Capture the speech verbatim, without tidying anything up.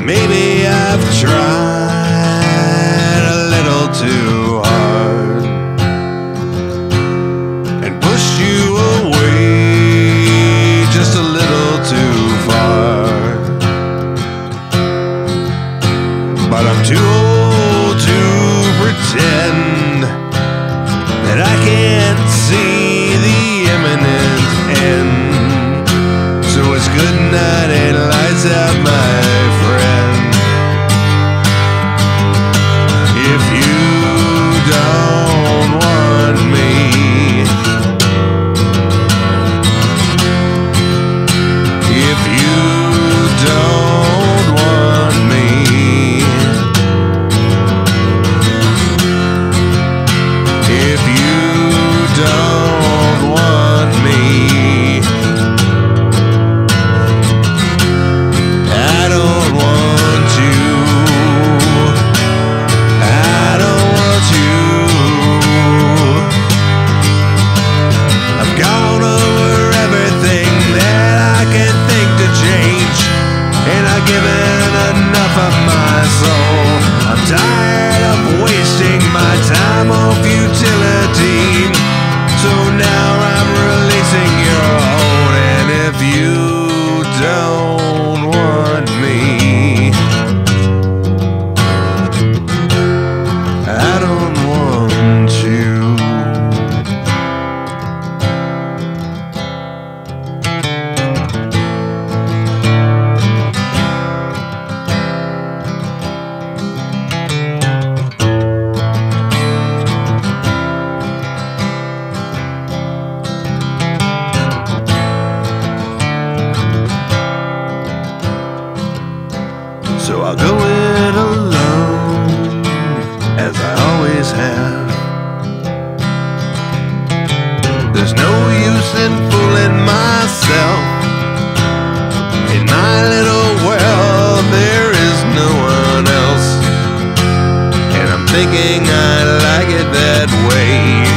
Maybe I've tried a little too hard and pushed you away just a little too far. But I'm too old to pretend that I can't see the imminent end. So it's good night and lights out, my friend. If you don't want me, if you don't want me, if you don't want me, I don't want you. I don't want you. I've gone over everything that I can think to change, and I've given enough of my soul. I'm tired of wasting my time on futility. So now I'm releasing your hold, and if you don't want me, I don't want you. So I'll go it alone, as I always have. There's no use in fooling myself. In my little world, there is no one else, and I'm thinking I like it that way.